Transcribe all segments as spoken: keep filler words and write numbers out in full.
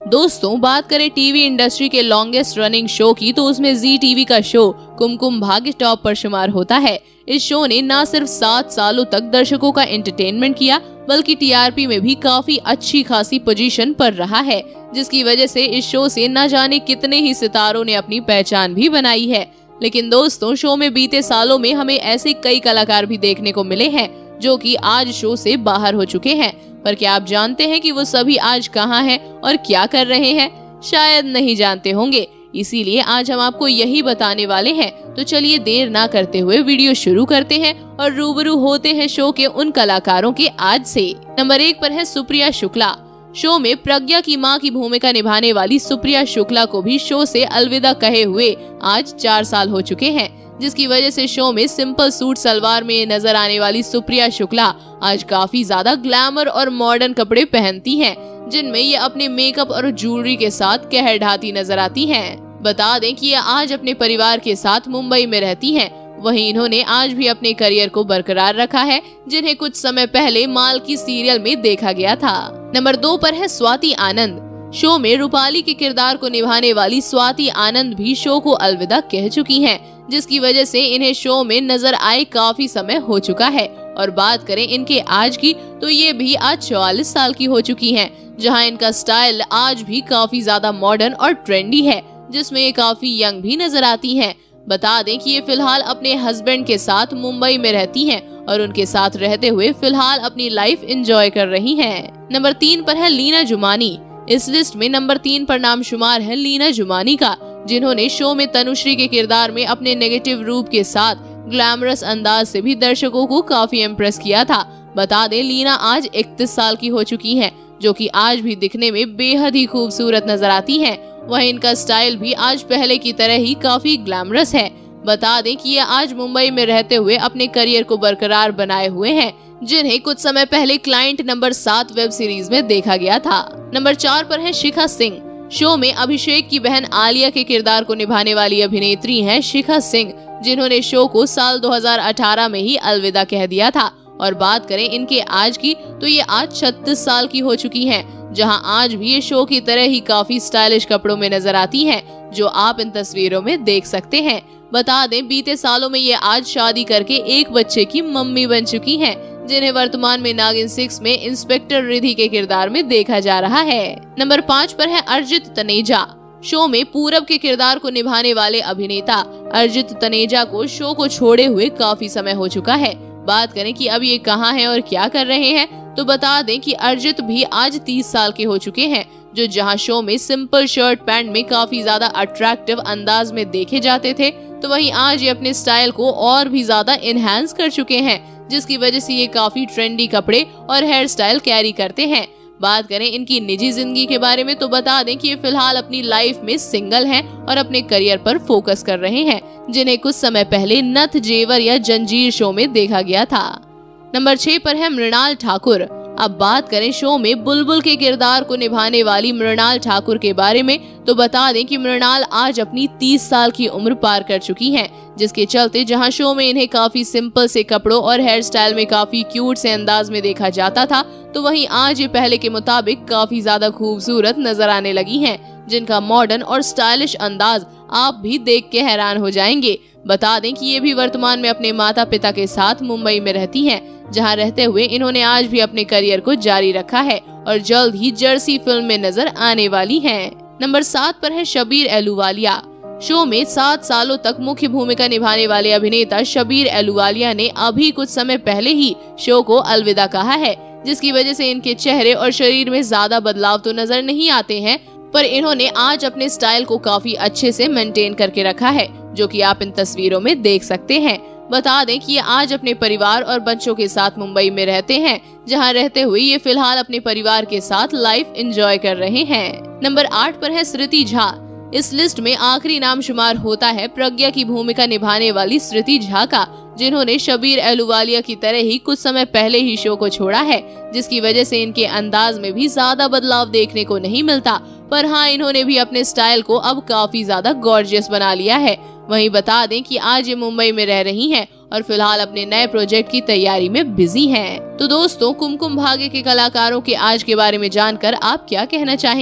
दोस्तों बात करें टीवी इंडस्ट्री के लॉन्गेस्ट रनिंग शो की तो उसमें जी टीवी का शो कुमकुम भाग्य टॉप पर शुमार होता है। इस शो ने न सिर्फ सात सालों तक दर्शकों का एंटरटेनमेंट किया बल्कि टीआरपी में भी काफी अच्छी खासी पोजीशन पर रहा है, जिसकी वजह से इस शो से न जाने कितने ही सितारों ने अपनी पहचान भी बनाई है। लेकिन दोस्तों शो में बीते सालों में हमें ऐसे कई कलाकार भी देखने को मिले हैं जो कि आज शो से बाहर हो चुके हैं, पर क्या आप जानते हैं कि वो सभी आज कहाँ हैं और क्या कर रहे हैं? शायद नहीं जानते होंगे, इसीलिए आज हम आपको यही बताने वाले हैं। तो चलिए देर ना करते हुए वीडियो शुरू करते हैं और रूबरू होते हैं शो के उन कलाकारों के आज से। नंबर एक पर है सुप्रिया शुक्ला। शो में प्रज्ञा की मां की भूमिका निभाने वाली सुप्रिया शुक्ला को भी शो से अलविदा कहे हुए आज चार साल हो चुके हैं, जिसकी वजह से शो में सिंपल सूट सलवार में नजर आने वाली सुप्रिया शुक्ला आज काफी ज्यादा ग्लैमर और मॉडर्न कपड़े पहनती हैं, जिनमें ये अपने मेकअप और ज्वेलरी के साथ कहर ढाती नजर आती हैं। बता दें कि ये आज अपने परिवार के साथ मुंबई में रहती हैं। वहीं इन्होंने आज भी अपने करियर को बरकरार रखा है, जिन्हें कुछ समय पहले माल की सीरियल में देखा गया था। नंबर दो पर है स्वाति आनंद। शो में रूपाली के किरदार को निभाने वाली स्वाति आनंद भी शो को अलविदा कह चुकी हैं, जिसकी वजह से इन्हें शो में नजर आए काफी समय हो चुका है। और बात करें इनके आज की तो ये भी आज चौवालीस साल की हो चुकी हैं, जहां इनका स्टाइल आज भी काफी ज्यादा मॉडर्न और ट्रेंडी है, जिसमें ये काफी यंग भी नजर आती हैं। बता दें कि ये फिलहाल अपने हस्बैंड के साथ मुंबई में रहती हैं और उनके साथ रहते हुए फिलहाल अपनी लाइफ एंजॉय कर रही हैं। नंबर तीन पर है लीना जुमानी। इस लिस्ट में नंबर तीन पर नाम शुमार है लीना जुमानी का, जिन्होंने शो में तनुश्री के किरदार में अपने नेगेटिव रूप के साथ ग्लैमरस अंदाज से भी दर्शकों को काफी इम्प्रेस किया था। बता दें लीना आज इकतीस साल की हो चुकी हैं, जो कि आज भी दिखने में बेहद ही खूबसूरत नजर आती हैं। वहीं इनका स्टाइल भी आज पहले की तरह ही काफी ग्लैमरस है। बता दें कि ये आज मुंबई में रहते हुए अपने करियर को बरकरार बनाए हुए हैं, जिन्हें कुछ समय पहले क्लाइंट नंबर सात वेब सीरीज में देखा गया था। नंबर चार पर है शिखा सिंह। शो में अभिषेक की बहन आलिया के किरदार को निभाने वाली अभिनेत्री हैं शिखा सिंह, जिन्होंने शो को साल दो हज़ार अठारह में ही अलविदा कह दिया था। और बात करें इनके आज की तो ये आज छत्तीस साल की हो चुकी हैं, जहां आज भी ये शो की तरह ही काफी स्टाइलिश कपड़ों में नजर आती हैं, जो आप इन तस्वीरों में देख सकते हैं। बता दें बीते सालों में ये आज शादी करके एक बच्चे की मम्मी बन चुकी हैं, जिन्हें वर्तमान में नागिन सिक्स में इंस्पेक्टर रिधि के किरदार में देखा जा रहा है। नंबर पाँच पर है अर्जित तनेजा। शो में पूरब के किरदार को निभाने वाले अभिनेता अर्जित तनेजा को शो को छोड़े हुए काफी समय हो चुका है। बात करें कि अब ये कहाँ हैं और क्या कर रहे हैं, तो बता दें कि अर्जित भी आज तीस साल के हो चुके हैं, जो जहां शो में सिंपल शर्ट पैंट में काफी ज्यादा अट्रैक्टिव अंदाज में देखे जाते थे, तो वहीं आज ये अपने स्टाइल को और भी ज्यादा एनहांस कर चुके हैं, जिसकी वजह से ये काफी ट्रेंडी कपड़े और हेयर स्टाइल कैरी करते हैं। बात करें इनकी निजी जिंदगी के बारे में तो बता दें कि ये फिलहाल अपनी लाइफ में सिंगल हैं और अपने करियर पर फोकस कर रहे हैं, जिन्हें कुछ समय पहले नथ जेवर या जंजीर शो में देखा गया था। नंबर छह पर है मृणाल ठाकुर। अब बात करें शो में बुलबुल के किरदार को निभाने वाली मृणाल ठाकुर के बारे में तो बता दें कि मृणाल आज अपनी तीस साल की उम्र पार कर चुकी हैं, जिसके चलते जहां शो में इन्हें काफी सिंपल से कपड़ों और हेयर स्टाइल में काफी क्यूट से अंदाज में देखा जाता था, तो वहीं आज ये पहले के मुताबिक काफी ज्यादा खूबसूरत नजर आने लगी हैं, जिनका मॉडर्न और स्टाइलिश अंदाज आप भी देख के हैरान हो जाएंगे। बता दें कि ये भी वर्तमान में अपने माता पिता के साथ मुंबई में रहती हैं, जहां रहते हुए इन्होंने आज भी अपने करियर को जारी रखा है और जल्द ही जर्सी फिल्म में नजर आने वाली हैं। नंबर सात पर है शबीर एलूवालिया। शो में सात सालों तक मुख्य भूमिका निभाने वाले अभिनेता शबीर एलूवालिया ने अभी कुछ समय पहले ही शो को अलविदा कहा है, जिसकी वजह से इनके चेहरे और शरीर में ज्यादा बदलाव तो नजर नहीं आते हैं, पर इन्होंने आज अपने स्टाइल को काफी अच्छे से मेंटेन करके रखा है, जो कि आप इन तस्वीरों में देख सकते हैं। बता दें कि ये आज अपने परिवार और बच्चों के साथ मुंबई में रहते हैं, जहां रहते हुए ये फिलहाल अपने परिवार के साथ लाइफ एंजॉय कर रहे हैं। नंबर आठ पर है श्रुति झा। इस लिस्ट में आखिरी नाम शुमार होता है प्रज्ञा की भूमिका निभाने वाली श्रुति झा का, जिन्होंने शबीर एलूवालिया की तरह ही कुछ समय पहले ही शो को छोड़ा है, जिसकी वजह से इनके अंदाज में भी ज्यादा बदलाव देखने को नहीं मिलता, पर हाँ इन्होंने भी अपने स्टाइल को अब काफी ज्यादा गॉर्जियस बना लिया है। वहीं बता दें कि आज ये मुंबई में रह रही हैं और फिलहाल अपने नए प्रोजेक्ट की तैयारी में बिजी हैं। तो दोस्तों, कुमकुम भाग्य के कलाकारों के आज के बारे में जानकर आप क्या कहना चाहेंगे?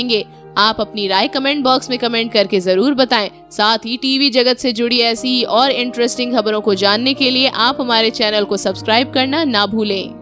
आप अपनी राय कमेंट बॉक्स में कमेंट करके जरूर बताएं। साथ ही टीवी जगत से जुड़ी ऐसी ही और इंटरेस्टिंग खबरों को जानने के लिए आप हमारे चैनल को सब्सक्राइब करना ना भूलें।